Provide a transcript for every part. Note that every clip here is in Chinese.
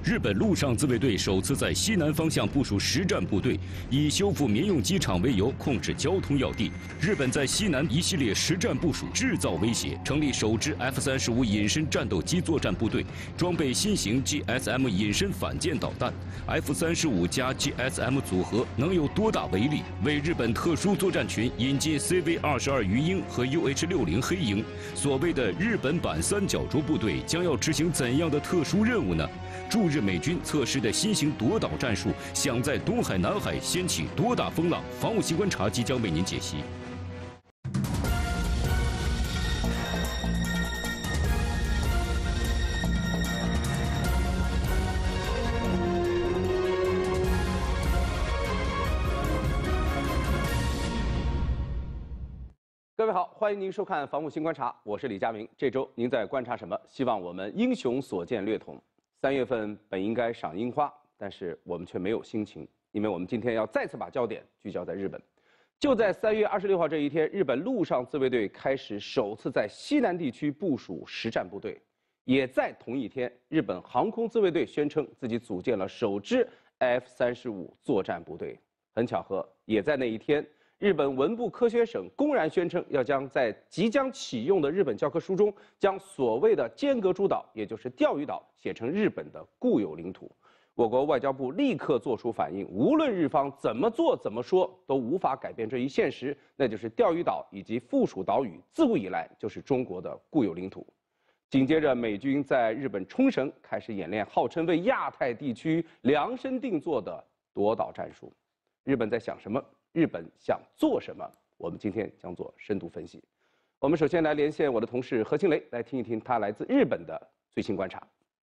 日本陆上自卫队首次在西南方向部署实战部队，以修复民用机场为由控制交通要地。日本在西南一系列实战部署，制造威胁，成立首支 F-35隐身战斗机作战部队，装备新型 GSM 隐身反舰导弹。F-35加 GSM 组合能有多大威力？为日本特殊作战群引进 CV-22鱼鹰和 UH-60黑鹰。所谓的日本版三角洲部队将要执行怎样的特殊任务呢？驻日美军测试的新型夺岛战术，想在东海、南海掀起多大风浪？防务新观察即将为您解析。 各位好，欢迎您收看《防务新观察》，我是李佳明。这周您在观察什么？希望我们英雄所见略同。3月份本应该赏樱花，但是我们却没有心情，因为我们今天要再次把焦点聚焦在日本。就在3月26号这一天，日本陆上自卫队开始首次在西南地区部署实战部队。也在同一天，日本航空自卫队宣称自己组建了首支 F-35作战部队。很巧合，也在那一天，日本文部科学省公然宣称要将在即将启用的日本教科书中，将所谓的尖阁诸岛，也就是钓鱼岛，写成日本的固有领土。我国外交部立刻做出反应，无论日方怎么做怎么说，都无法改变这一现实，那就是钓鱼岛以及附属岛屿自古以来就是中国的固有领土。紧接着，美军在日本冲绳开始演练号称为亚太地区量身定做的夺岛战术。日本在想什么？日本想做什么？我们今天将做深度分析。我们首先来连线我的同事何庆雷，来听一听他来自日本的最新观察。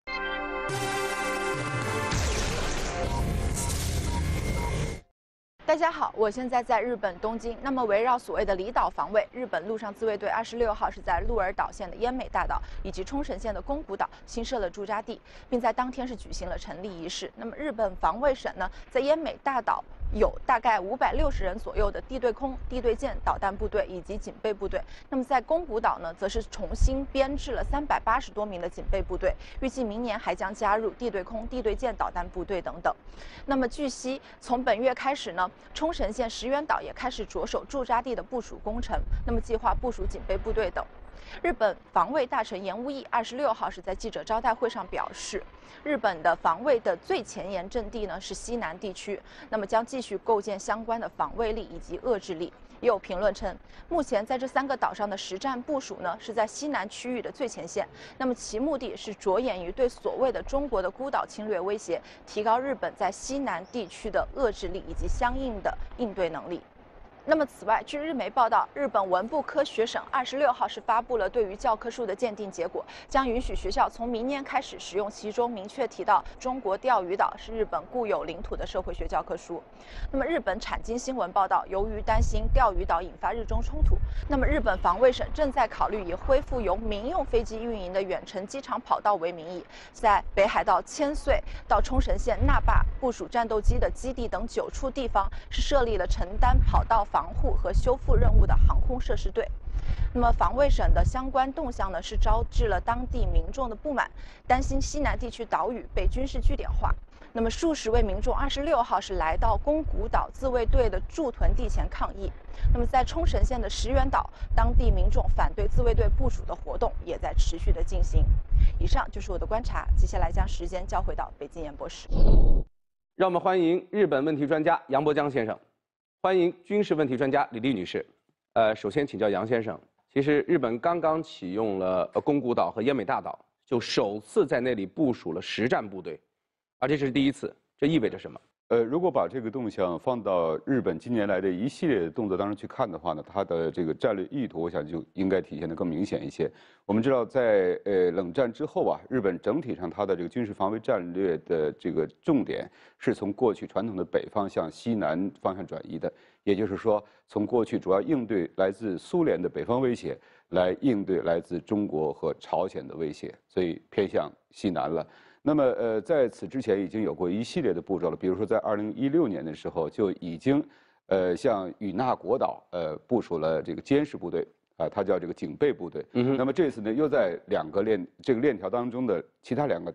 大家好，我现在在日本东京。那么，围绕所谓的离岛防卫，日本陆上自卫队26号是在鹿儿岛县的奄美大岛以及冲绳县的宫古岛新设了驻扎地，并在当天是举行了成立仪式。那么，日本防卫省呢，在奄美大岛有大概560人左右的地对空、地对舰导弹部队以及警备部队。那么在宫古岛呢，则是重新编制了380多名的警备部队，预计明年还将加入地对空、地对舰导弹部队等等。那么据悉，从本月开始呢，冲绳县石垣岛也开始着手驻扎地的部署工程，那么计划部署警备部队等。日本防卫大臣岩屋义26号是在记者招待会上表示，日本的防卫的最前沿阵地呢是西南地区，那么将继续构建相关的防卫力以及遏制力。也有评论称，目前在这3个岛上的实战部署呢是在西南区域的最前线，那么其目的是着眼于对所谓的中国的孤岛侵略威胁，提高日本在西南地区的遏制力以及相应的应对能力。那么，此外，据日媒报道，日本文部科学省26号是发布了对于教科书的鉴定结果，将允许学校从明年开始使用其中明确提到中国钓鱼岛是日本固有领土的社会学教科书。那么，日本产经新闻报道，由于担心钓鱼岛引发日中冲突，那么日本防卫省正在考虑以恢复由民用飞机运营的远程机场跑道为名义，在北海道千岁到冲绳县那霸部署战斗机的基地等9处地方，是设立了承担跑道防护和修复任务的航空设施队。那么防卫省的相关动向呢，是招致了当地民众的不满，担心西南地区岛屿被军事据点化。那么数十位民众26号是来到宫古岛自卫队的驻屯地前抗议。那么在冲绳县的石垣岛，当地民众反对自卫队部署的活动也在持续的进行。以上就是我的观察，接下来将时间交回到北京演播室。 让我们欢迎日本问题专家杨伯江先生。欢迎军事问题专家李丽女士。首先请教杨先生，其实日本刚刚启用了宫古岛和奄美大岛，就首次在那里部署了实战部队，而这是第一次，这意味着什么？ 如果把这个动向放到日本近年来的一系列的动作当中去看的话呢，它的这个战略意图，我想就应该体现得更明显一些。我们知道，在冷战之后啊，日本整体上它的这个军事防卫战略的这个重点是从过去传统的北方向西南方向转移的，也就是说，从过去主要应对来自苏联的北方威胁，来应对来自中国和朝鲜的威胁，所以偏向西南了。那么在此之前已经有过一系列的步骤了，比如说在2016年的时候就已经向与那国岛部署了这个监视部队啊，它叫这个警备部队。那么这次呢又在这个链条当中的其他2个岛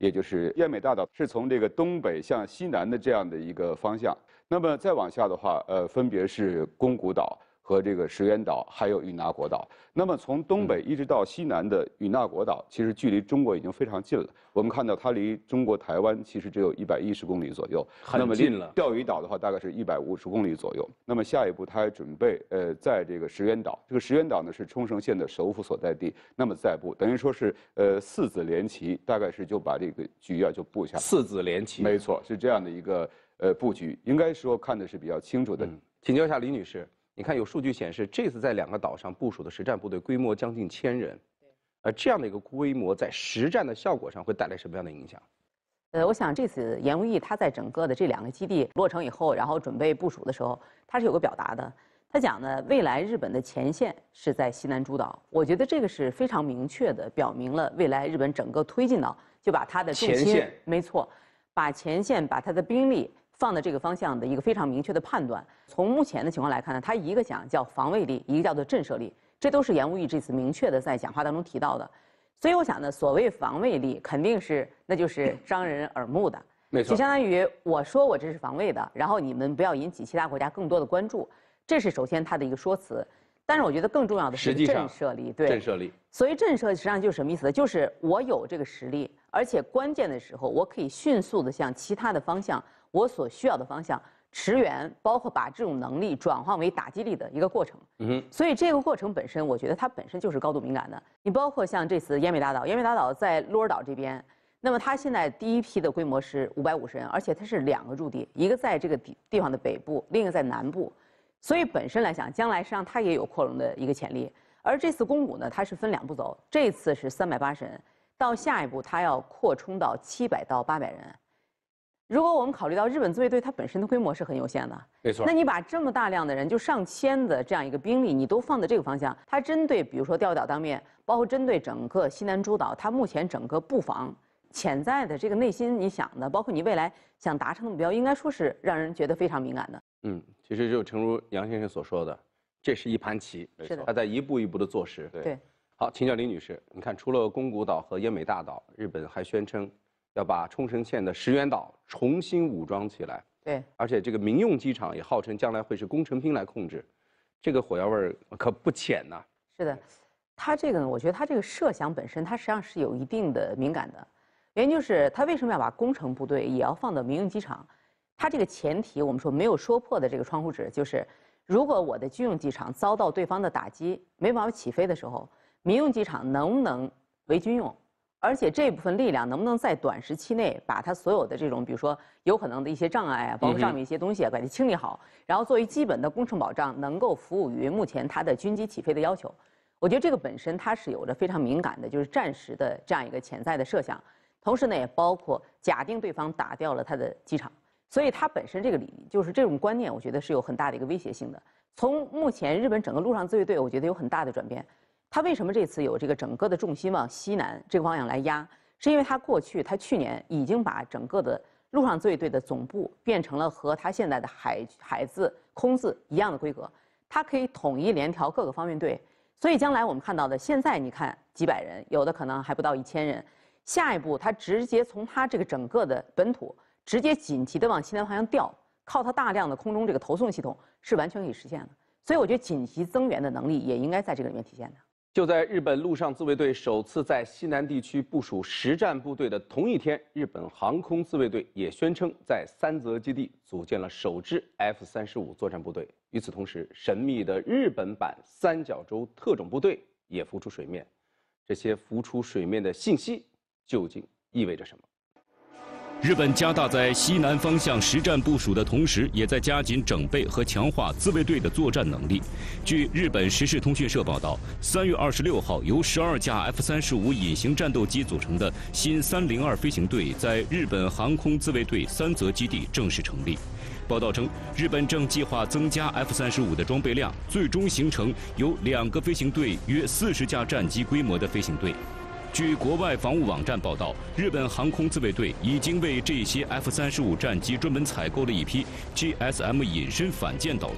也就是奄美大岛，是从这个东北向西南的这样的一个方向。那么再往下的话，分别是宫古岛和这个石垣岛，还有与那国岛。那么从东北一直到西南的与那国岛，其实距离中国已经非常近了。我们看到它离中国台湾其实只有110公里左右， 很近了。 钓鱼岛的话，大概是150公里左右。那么下一步，它还准备在这个石垣岛，这个石垣岛呢是冲绳县的首府所在地。那么再布，等于说是4子连旗，大概是就把这个局啊就布下来。 4子连旗， 没错，是这样的一个布局，应该说看的是比较清楚的。 请教一下李女士。你看，有数据显示，这次在2个岛上部署的实战部队规模将近1000人，这样的一个规模在实战的效果上会带来什么样的影响？ 我想这次严无义他在整个的这2个基地落成以后，然后准备部署的时候，他是有个表达的。他讲呢，未来日本的前线是在西南诸岛，我觉得这个是非常明确的表明了未来日本整个推进到就把它的重心，没错，把前线把它的兵力放在这个方向的一个非常明确的判断。从目前的情况来看呢，他一个讲叫防卫力，一个叫做震慑力，这都是严无义这次明确的在讲话当中提到的。所以我想呢，所谓防卫力，肯定是那就是张人耳目的， 没错， 就相当于我说我这是防卫的，然后你们不要引起其他国家更多的关注，这是首先他的一个说辞。但是我觉得更重要的是震慑力，对， 震慑力。 所以震慑实际上就是什么意思呢？就是我有这个实力，而且关键的时候我可以迅速的向其他的方向，我所需要的方向驰援，包括把这种能力转换为打击力的一个过程。所以这个过程本身，我觉得它本身就是高度敏感的。你包括像这次奄美大岛，奄美大岛在鹿儿岛这边，那么它现在第一批的规模是550人，而且它是2个驻地，一个在这个地方的北部，另一个在南部。所以本身来讲，将来实际上它也有扩容的一个潜力。而这次宫古呢，它是分2步走，这次是380人，到下一步它要扩充到700到800人。如果我们考虑到日本自卫队它本身的规模是很有限的， 没错， 那你把这么大量的人，就上千的这样一个兵力，你都放在这个方向，它针对比如说钓鱼岛当面，包括针对整个西南诸岛，它目前整个布防潜在的这个内心你想的，包括你未来想达成的目标，应该说是让人觉得非常敏感的。 其实就诚如杨先生所说的，这是一盘棋， 是的， 他在一步一步的做实。 对。 好，请教李女士，你看，除了宫古岛和奄美大岛，日本还宣称要把冲绳县的石垣岛重新武装起来。 对。 而且这个民用机场也号称将来会是工程兵来控制，这个火药味儿可不浅呐。 是的，他这个呢，我觉得他这个设想本身，它实际上是有一定的敏感的。原因就是他为什么要把工程部队也要放到民用机场？它这个前提，我们说没有说破的这个窗户纸，就是如果我的军用机场遭到对方的打击，没办法起飞的时候，民用机场能不能为军用？而且这部分力量能不能在短时期内把它所有的这种，比如说有可能的一些障碍啊，包括上面一些东西啊，把它清理好，然后作为基本的工程保障，能够服务于目前它的军机起飞的要求。我觉得这个本身它是有着非常敏感的，就是战时的这样一个潜在的设想，同时呢，也包括假定对方打掉了它的机场。所以它本身这个就是这种观念，我觉得是有很大的一个威胁性的。从目前日本整个陆上自卫队，我觉得有很大的转变。它为什么这次有这个整个的重心往西南这个方向来压？是因为它它去年已经把整个的陆上自卫队的总部变成了和它现在的海自、空自一样的规格，它可以统一联调各个方面队。所以将来我们看到的，现在你看几百人，有的可能还不到1000人，下一步它直接从它这个整个的本土。直接紧急的往西南方向调，靠它大量的空中这个投送系统是完全可以实现的。所以我觉得紧急增援的能力也应该在这个里面体现的。 就在日本陆上自卫队首次在西南地区部署实战部队的同一天，日本航空自卫队也宣称在三泽基地组建了首支 F-35作战部队。与此同时，神秘的日本版三角洲特种部队也浮出水面。这些浮出水面的信息究竟意味着什么？ 日本加大在西南方向实战部署的同时，也在加紧整备和强化自卫队的作战能力。据日本时事通讯社报道，3月26号，由12架 F-35隐形战斗机组成的新302飞行队在日本航空自卫队三泽基地正式成立。报道称，日本正计划增加 F-35的装备量，最终形成由2个飞行队约40架战机规模的飞行队。据国外防务网站报道，日本航空自卫队已经为这些 F-35战机专门采购了一批 GSM 隐身反舰导弹。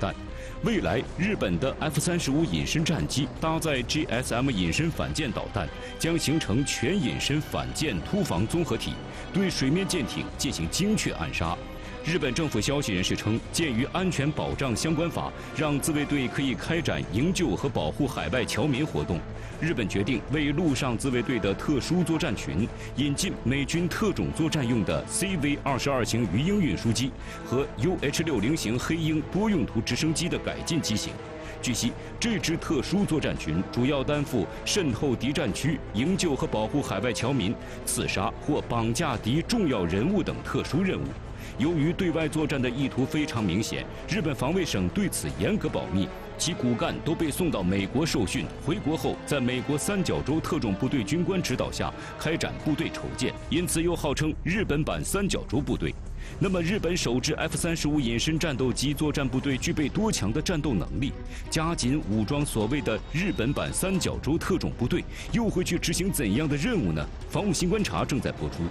未来日本的 F-35隐身战机搭载 GSM 隐身反舰导弹，将形成全隐身反舰突防综合体，对水面舰艇进行精确暗杀。日本政府消息人士称，鉴于安全保障相关法让自卫队可以开展营救和保护海外侨民活动，日本决定为陆上自卫队的特殊作战群引进美军特种作战用的 CV-22型鱼鹰运输机和 UH-60型黑鹰多用途直升机的改进机型。据悉，这支特殊作战群主要担负渗透敌战区、营救和保护海外侨民、刺杀或绑架敌重要人物等特殊任务。由于对外作战的意图非常明显，日本防卫省对此严格保密，其骨干都被送到美国受训，回国后在美国三角洲特种部队军官指导下开展部队筹建，因此又号称日本版三角洲部队。那么，日本首支 F-35隐身战斗机作战部队具备多强的战斗能力？加紧武装所谓的日本版三角洲特种部队，又会去执行怎样的任务呢？防务新观察正在播出。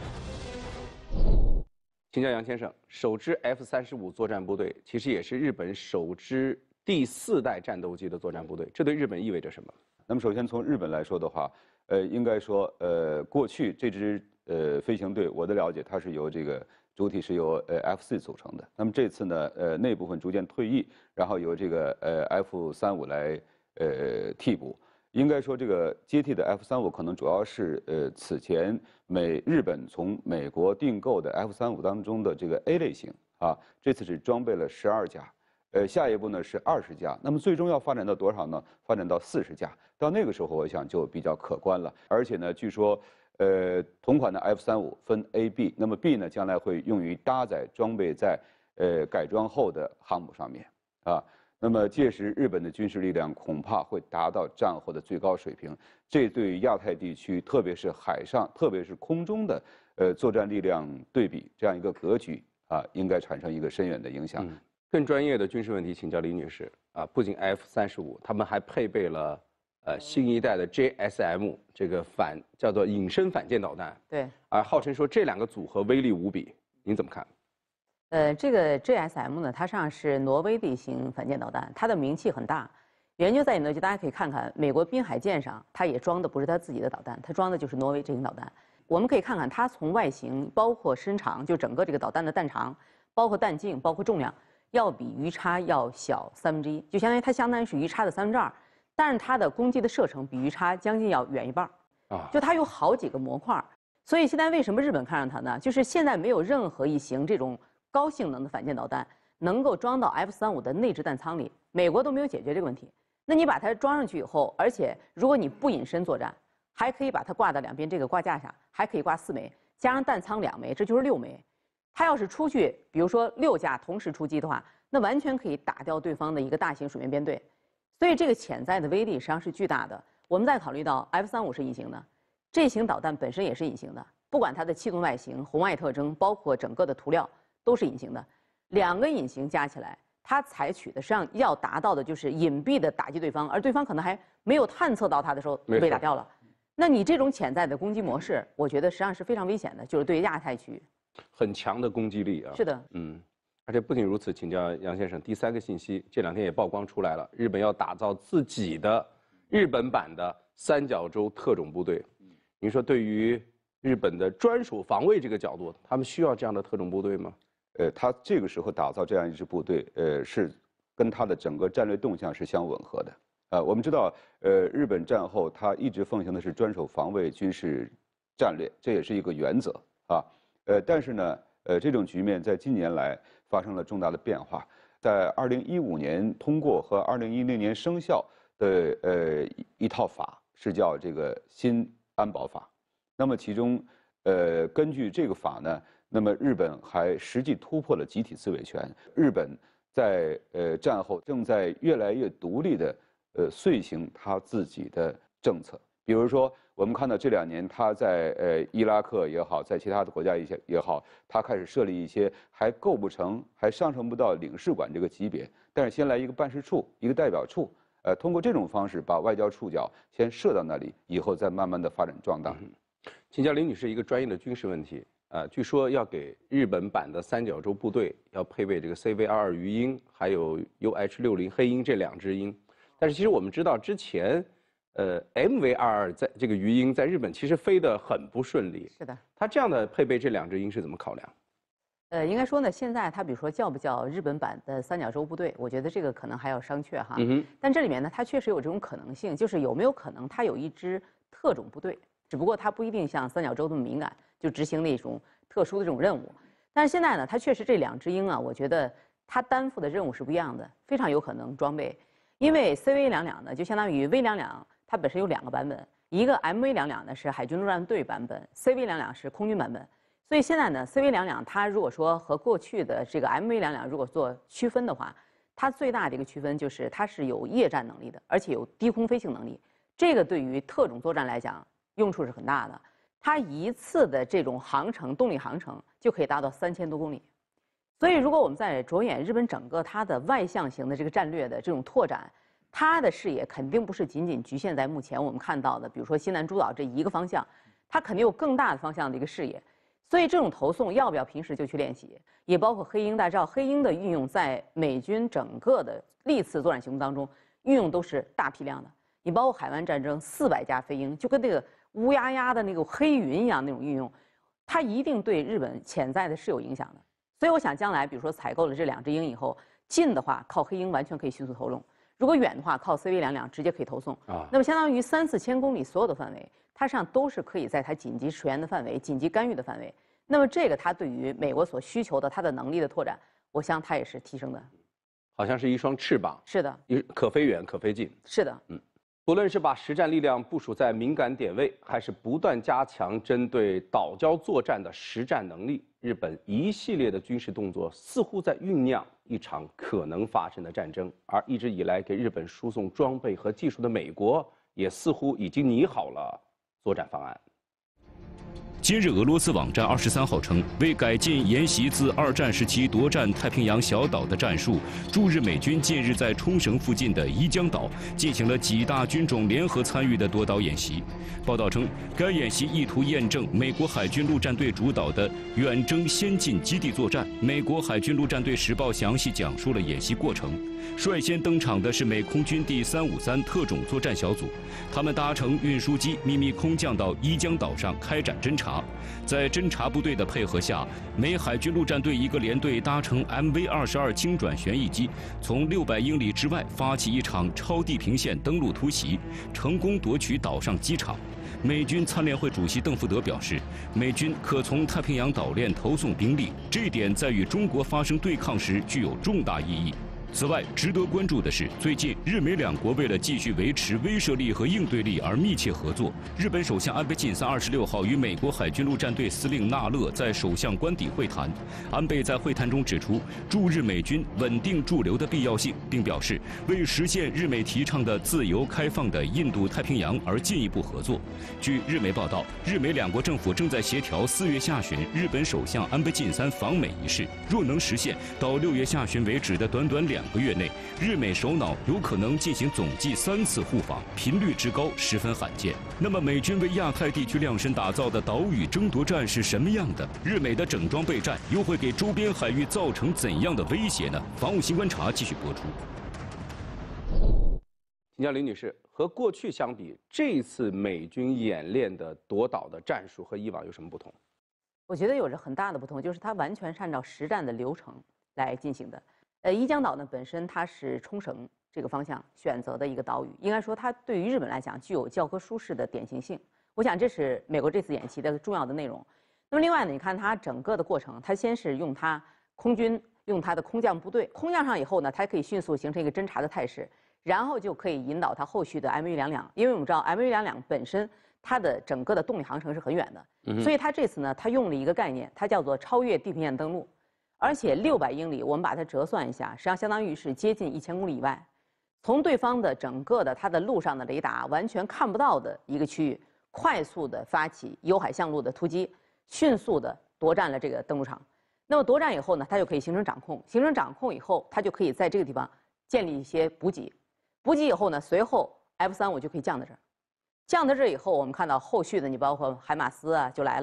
请教杨先生，首支 F-35作战部队其实也是日本首支第4代战斗机的作战部队，这对日本意味着什么？ 那么首先从日本来说的话，应该说，过去这支飞行队，我的了解它是由这个主体是由F-4组成的。那么这次呢，那部分逐渐退役，然后由这个F-35来替补。应该说，这个接替的 F-35可能主要是此前日本从美国订购的 F-35当中的这个 A 类型啊，这次是装备了12架，下一步呢是20架，那么最终要发展到多少呢？发展到40架，到那个时候我想就比较可观了。而且呢，据说同款的 F-35分 A、B， 那么 B 呢将来会用于搭载装备在改装后的航母上面啊。那么届时日本的军事力量恐怕会达到战后的最高水平，这对亚太地区，特别是海上，特别是空中的作战力量对比这样一个格局啊，应该产生一个深远的影响。 更专业的军事问题，请教李女士啊，不仅 F-35，他们还配备了新一代的 JSM 这个叫做隐身反舰导弹， 对， 而号称说这2个组合威力无比，您怎么看？ 这个 GSM 呢，它实际上是挪威地形反舰导弹，它的名气很大。原因就在于呢，就大家可以看看美国滨海舰上，它也装的不是它自己的导弹，它装的就是挪威这型导弹。我们可以看看它从外形，包括身长，就整个这个导弹的弹长，包括弹径，包括重量，要比鱼叉要小1/3，就相当于它相当于是鱼叉的2/3，但是它的攻击的射程比鱼叉将近要远1半啊，就它有好几个模块。所以现在为什么日本看上它呢？就是现在没有任何一型这种高性能的反舰导弹能够装到 F-35的内置弹舱里，美国都没有解决这个问题。那你把它装上去以后，而且如果你不隐身作战，还可以把它挂到两边这个挂架上，还可以挂4枚，加上弹舱2枚，这就是6枚。它要是出去，比如说6架同时出击的话，那完全可以打掉对方的一个大型水面编队。所以这个潜在的威力实际上是巨大的。我们再考虑到 F-35是隐形的，这型导弹本身也是隐形的，不管它的气动外形、红外特征，包括整个的涂料。都是隐形的，2个隐形加起来，它采取的实际上要达到的就是隐蔽的打击对方，而对方可能还没有探测到它的时候就被打掉了。那你这种潜在的攻击模式，我觉得实际上是非常危险的，就是对亚太区域很强的攻击力啊。 是的， 而且不仅如此，请教杨先生，第3个信息，这2天也曝光出来了，日本要打造自己的日本版的三角洲特种部队。您说对于日本的专属防卫这个角度，他们需要这样的特种部队吗？ 他这个时候打造这样一支部队，是跟他的整个战略动向是相吻合的。我们知道，日本战后他一直奉行的是专守防卫军事战略，这也是一个原则啊。但是呢，这种局面在近年来发生了重大的变化。在2015年通过和2016年生效的一套法是叫这个新安保法。那么其中，根据这个法呢。那么日本还实际突破了集体自卫权。日本在战后正在越来越独立的遂行他自己的政策。比如说，我们看到这2年他在伊拉克也好，在其他的国家也好，他开始设立一些还构不成、还上升不到领事馆这个级别，但是先来一个办事处、一个代表处，通过这种方式把外交触角先设到那里，以后再慢慢的发展壮大。 请教李女士一个专业的军事问题。 据说要给日本版的三角洲部队要配备这个 CV-22鱼鹰，还有 UH-60黑鹰这2只鹰。但是其实我们知道之前，MV-22在这个鱼鹰在日本其实飞得很不顺利。 是的。 它这样的配备这2只鹰是怎么考量？ 应该说呢，现在它比如说叫不叫日本版的三角洲部队，我觉得这个可能还要商榷哈。但这里面呢，它确实有这种可能性，就是有没有可能它有一支特种部队，只不过它不一定像三角洲那么敏感，就执行那种特殊的这种任务。但是现在呢，它确实这2只鹰啊，我觉得它担负的任务是不一样的，非常有可能装备。因为 CV-22呢，就相当于 V-22，它本身有2个版本，一个 MV-22呢是海军陆战队版本 ，CV-22是空军版本。所以现在呢 ，CV-22它如果说和过去的这个 MV-22如果做区分的话，它最大的一个区分就是它是有夜战能力的，而且有低空飞行能力。这个对于特种作战来讲，用处是很大的。它一次的这种航程，动力航程就可以达到3000多公里。所以，如果我们在着眼日本整个它的外向型的这个战略的这种拓展，它的视野肯定不是仅仅局限在目前我们看到的，比如说西南诸岛这一个方向，它肯定有更大的方向的一个视野。所以这种投送要不要平时就去练习，也包括黑鹰大招。黑鹰的运用在美军整个的历次作战行动当中，运用都是大批量的。你包括海湾战争，400架飞鹰，就跟那个乌压压的那个黑云一样那种运用，它一定对日本潜在的是有影响的。所以我想将来，比如说采购了这2只鹰以后，近的话靠黑鹰完全可以迅速投送，如果远的话靠 CV-22直接可以投送。那么相当于3、4千公里所有的范围，它实际上都是可以在它紧急驰援的范围、紧急干预的范围。那么这个它对于美国所需求的它的能力的拓展，我想它也是提升的。 好像是一双翅膀。 是的。 可飞远，可飞近。 是的。 不论是把实战力量部署在敏感点位，还是不断加强针对岛礁作战的实战能力，日本一系列的军事动作似乎在酝酿一场可能发生的战争。而一直以来给日本输送装备和技术的美国，也似乎已经拟好了作战方案。 今日俄罗斯网站23号称，为改进沿袭自2战时期夺占太平洋小岛的战术，驻日美军近日在冲绳附近的伊江岛进行了几大军种联合参与的夺岛演习。报道称，该演习意图验证美国海军陆战队主导的远征先进基地作战。美国海军陆战队时报详细讲述了演习过程。率先登场的是美空军第353特种作战小组，他们搭乘运输机秘密空降到伊江岛上开展侦察。在侦察部队的配合下，美海军陆战队一个连队搭乘 MV-22轻转旋翼机，从600英里之外发起一场超地平线登陆突袭，成功夺取岛上机场。美军参联会主席邓福德表示，美军可从太平洋岛链投送兵力，这一点在与中国发生对抗时具有重大意义。此外，值得关注的是，最近日美两国为了继续维持威慑力和应对力而密切合作。日本首相安倍晋三26号与美国海军陆战队司令纳勒在首相官邸会谈。安倍在会谈中指出驻日美军稳定驻留的必要性，并表示为实现日美提倡的自由开放的印度太平洋而进一步合作。据日媒报道，日美两国政府正在协调4月下旬日本首相安倍晋三访美一事。若能实现，到6月下旬为止的短短2个月内，日美首脑有可能进行总计3次互访，频率之高十分罕见。那么，美军为亚太地区量身打造的岛屿争夺战是什么样的？日美的整装备战又会给周边海域造成怎样的威胁呢？防务新观察继续播出。 请教林女士，和过去相比，这一次美军演练的夺岛的战术和以往有什么不同？ 我觉得有着很大的不同，就是它完全是按照实战的流程来进行的。伊江岛呢本身它是冲绳这个方向选择的一个岛屿，应该说它对于日本来讲具有教科书式的典型性。我想这是美国这次演习的重要的内容。那么另外呢，你看它整个的过程，它先是用它空军用它的空降部队空降上以后呢，它可以迅速形成一个侦察的态势，然后就可以引导它后续的 MV-22，因为我们知道 MV-22本身它的整个的动力航程是很远的，所以它这次呢，它用了一个概念，它叫做超越地平线登陆。而且600英里，我们把它折算一下，实际上相当于是接近1000公里以外，从对方的整个的它的路上的雷达完全看不到的一个区域，快速的发起由海向陆的突击，迅速的夺占了这个登陆场。那么夺占以后呢，它就可以形成掌控，形成掌控以后，它就可以在这个地方建立一些补给，补给以后呢，随后 F-35就可以降到这儿，降到这儿以后，我们看到后续的你包括海马斯啊就来了。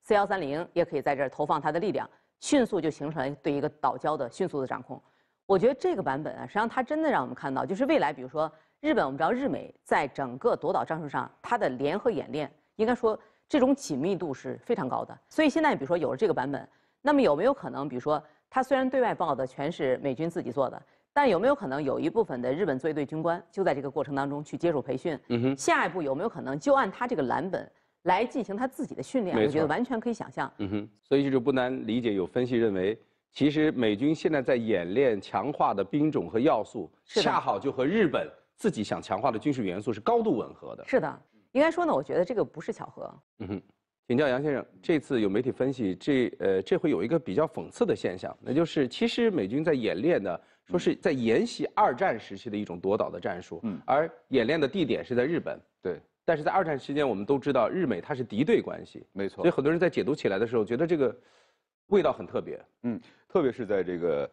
C130也可以在这儿投放它的力量，迅速就形成了对一个岛礁的迅速的掌控。我觉得这个版本啊，实际上它真的让我们看到，就是未来，比如说日本，我们知道日美在整个夺岛战术上，它的联合演练，应该说这种紧密度是非常高的。所以现在比如说有了这个版本，那么有没有可能，比如说它虽然对外报的全是美军自己做的，但有没有可能有一部分的日本自卫队军官就在这个过程当中去接受培训？下一步有没有可能就按他这个蓝本来进行他自己的训练？我觉得完全可以想象。 所以就不难理解，有分析认为，其实美军现在在演练强化的兵种和要素，恰好就和日本自己想强化的军事元素是高度吻合的。 是的，应该说呢，我觉得这个不是巧合。 请教杨先生，这次有媒体分析，这会有一个比较讽刺的现象，那就是其实美军在演练的，说是在沿袭2战时期的一种夺岛的战术，而演练的地点是在日本。 对。 但是在2战期间，我们都知道日美它是敌对关系， 没错。 所以很多人在解读起来的时候，觉得这个味道很特别。 特别是在这个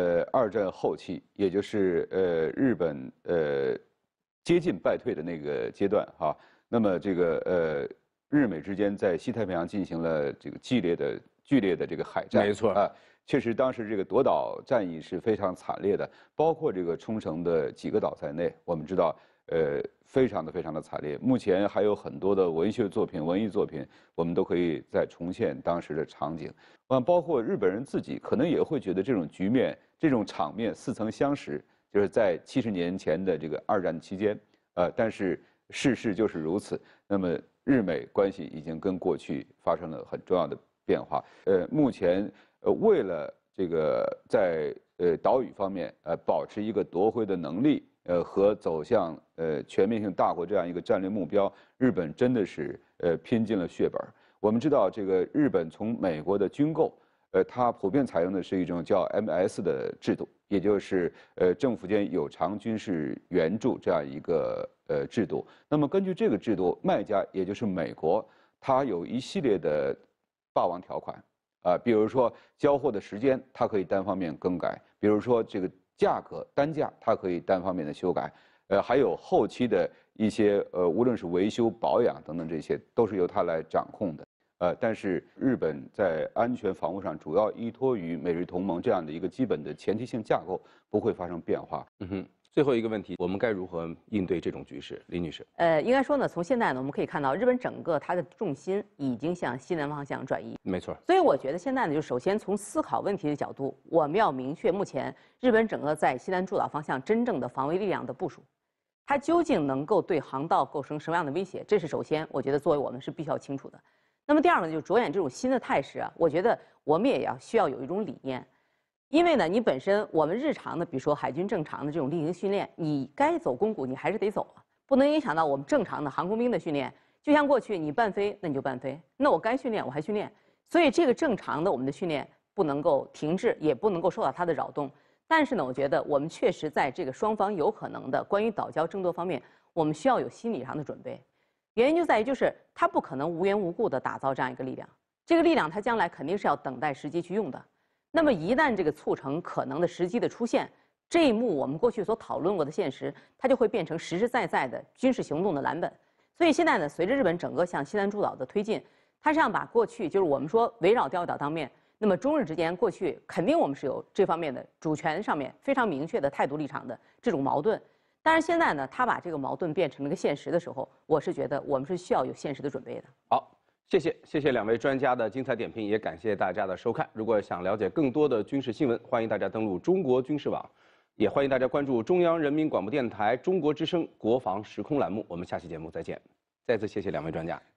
2战后期，也就是日本接近败退的那个阶段哈，那么这个日美之间在西太平洋进行了这个剧烈的这个海战。 没错啊，确实当时这个夺岛战役是非常惨烈的，包括这个冲绳的几个岛在内，我们知道非常的惨烈。目前还有很多的文学作品、文艺作品，我们都可以再重现当时的场景。包括日本人自己可能也会觉得这种局面、这种场面似曾相识，就是在70年前的这个2战期间。但是世事就是如此。那么日美关系已经跟过去发生了很重要的变化。目前为了这个在岛屿方面保持一个夺回的能力，和走向全面性大国这样一个战略目标，日本真的是拼尽了血本。我们知道，这个日本从美国的军购，它普遍采用的是一种叫 MS 的制度，也就是政府间有偿军事援助这样一个制度。那么根据这个制度，卖家也就是美国，它有一系列的霸王条款比如说交货的时间，它可以单方面更改；比如说这个价格单价，它可以单方面的修改。还有后期的一些无论是维修、保养等等，这些都是由它来掌控的。但是日本在安全防务上主要依托于美日同盟这样的一个基本的前提性架构，不会发生变化。 最后一个问题，我们该如何应对这种局势？李女士， 应该说呢，从现在呢，我们可以看到，日本整个它的重心已经向西南方向转移。 没错。 所以我觉得现在呢，就首先从思考问题的角度，我们要明确目前日本整个在西南诸岛方向真正的防卫力量的部署，它究竟能够对航道构成什么样的威胁？这是首先，我觉得作为我们是必须要清楚的。那么第二个呢，就是着眼这种新的态势啊，我觉得我们也需要有一种理念。因为呢，你本身我们日常的，比如说海军正常的这种例行训练，你该走公谷你还是得走啊，不能影响到我们正常的航空兵的训练。就像过去你伴飞，那你就伴飞，那我该训练我还训练。所以这个正常的我们的训练不能够停滞，也不能够受到它的扰动。但是呢，我觉得我们确实在这个双方有可能的关于岛礁争夺方面，我们需要有心理上的准备。原因就在于，就是它不可能无缘无故的打造这样一个力量，这个力量它将来肯定是要等待时机去用的。那么一旦这个促成可能的时机的出现，这一幕我们过去所讨论过的现实，它就会变成实实在在的军事行动的蓝本。所以现在呢，随着日本整个向西南诸岛的推进，它实际上把过去就是我们说围绕钓鱼岛当面，那么中日之间过去肯定我们是有这方面的主权上面非常明确的态度立场的这种矛盾。但是现在呢，它把这个矛盾变成了个现实的时候，我是觉得我们是需要有现实的准备的。 好。谢谢两位专家的精彩点评，也感谢大家的收看。如果想了解更多的军事新闻，欢迎大家登录中国军事网，也欢迎大家关注中央人民广播电台中国之声国防时空栏目。我们下期节目再见。再次谢谢两位专家。